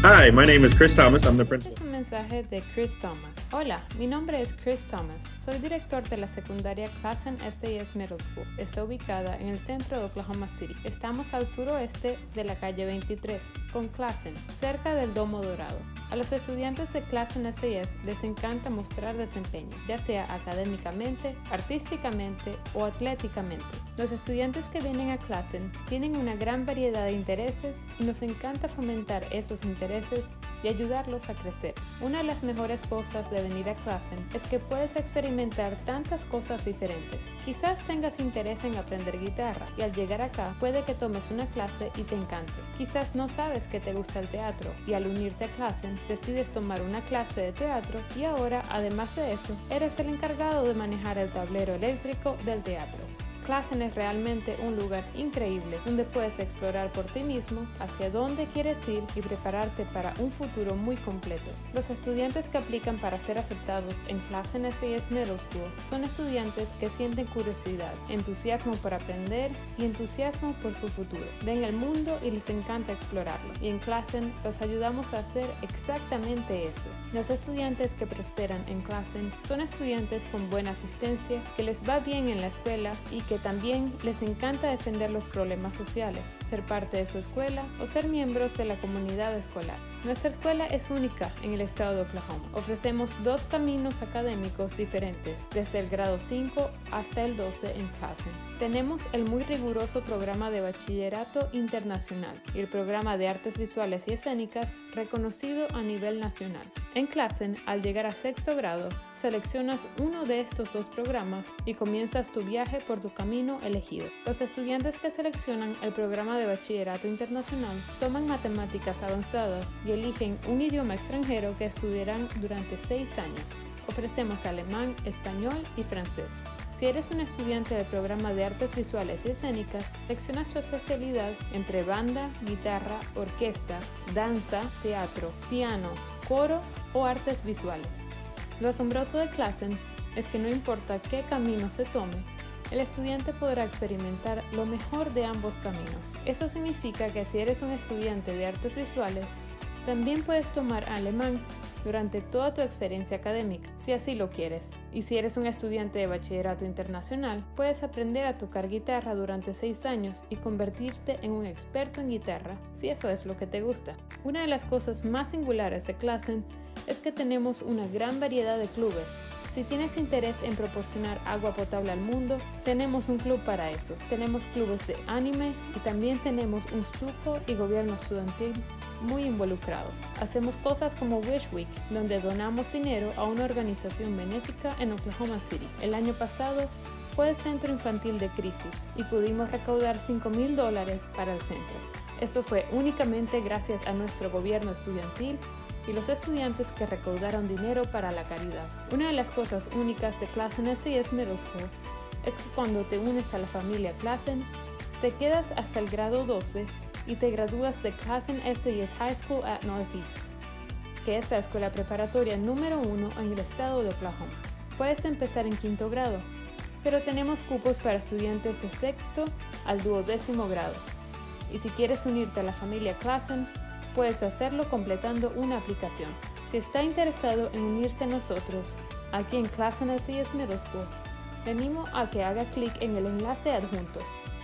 Hi, my name is Chris Thomas. I'm the Este principal. es un mensaje de Chris Thomas. Hola, mi nombre es Chris Thomas. Soy director de la secundaria Classen SAS Middle School. Está ubicada en el centro de Oklahoma City. Estamos al suroeste de la calle 23, con Classen, cerca del Domo Dorado. A los estudiantes de Classen SAS les encanta mostrar desempeño, ya sea académicamente, artísticamente o atléticamente. Los estudiantes que vienen a Classen tienen una gran variedad de intereses y nos encanta fomentar esos intereses y ayudarlos a crecer. Una de las mejores cosas de venir a Classen es que puedes experimentar tantas cosas diferentes. Quizás tengas interés en aprender guitarra y al llegar acá puede que tomes una clase y te encante. Quizás no sabes que te gusta el teatro y al unirte a Classen decides tomar una clase de teatro y ahora, además de eso, eres el encargado de manejar el tablero eléctrico del teatro. Classen es realmente un lugar increíble donde puedes explorar por ti mismo hacia dónde quieres ir y prepararte para un futuro muy completo. Los estudiantes que aplican para ser aceptados en Classen SAS Middle School son estudiantes que sienten curiosidad, entusiasmo por aprender y entusiasmo por su futuro. Ven el mundo y les encanta explorarlo. Y en Classen los ayudamos a hacer exactamente eso. Los estudiantes que prosperan en Classen son estudiantes con buena asistencia, que les va bien en la escuela y que también les encanta defender los problemas sociales, ser parte de su escuela o ser miembros de la comunidad escolar. Nuestra escuela es única en el estado de Oklahoma. Ofrecemos 2 caminos académicos diferentes, desde el grado 5 hasta el 12 en Classen. Tenemos el muy riguroso programa de bachillerato internacional y el programa de artes visuales y escénicas reconocido a nivel nacional. En Classen, al llegar a 6º grado, seleccionas uno de estos 2 programas y comienzas tu viaje por tu camino elegido. Los estudiantes que seleccionan el programa de bachillerato internacional toman matemáticas avanzadas y eligen un idioma extranjero que estudiarán durante 6 años. Ofrecemos alemán, español y francés. Si eres un estudiante del programa de artes visuales y escénicas, seleccionas tu especialidad entre banda, guitarra, orquesta, danza, teatro, piano, coro o artes visuales. Lo asombroso de Classen es que no importa qué camino se tome, el estudiante podrá experimentar lo mejor de ambos caminos. Eso significa que si eres un estudiante de artes visuales, también puedes tomar alemán durante toda tu experiencia académica, si así lo quieres. Y si eres un estudiante de bachillerato internacional, puedes aprender a tocar guitarra durante 6 años y convertirte en un experto en guitarra, si eso es lo que te gusta. Una de las cosas más singulares de Classen es que tenemos una gran variedad de clubes. Si tienes interés en proporcionar agua potable al mundo, tenemos un club para eso. Tenemos clubes de anime y también tenemos un stuco y gobierno estudiantil muy involucrado. Hacemos cosas como Wish Week, donde donamos dinero a una organización benéfica en Oklahoma City. El año pasado fue el Centro Infantil de Crisis y pudimos recaudar $5,000 para el centro. Esto fue únicamente gracias a nuestro gobierno estudiantil y los estudiantes que recaudaron dinero para la caridad. Una de las cosas únicas de Classen SAS Middle School es que cuando te unes a la familia Classen, te quedas hasta el grado 12 y te gradúas de Classen SAS High School at Northeast, que es la escuela preparatoria número 1 en el estado de Oklahoma. Puedes empezar en 5º grado, pero tenemos cupos para estudiantes de 6º al 12º grado. Y si quieres unirte a la familia Classen, puedes hacerlo completando una aplicación. Si está interesado en unirse a nosotros, aquí en Classen SAS Middle School, le animo a que haga clic en el enlace adjunto.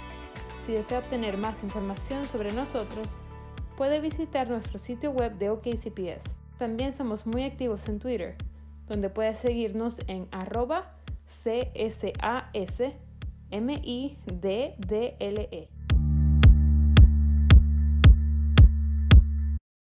Si desea obtener más información sobre nosotros, puede visitar nuestro sitio web de OKCPS. También somos muy activos en Twitter, donde puede seguirnos en @CSASMIDDLE.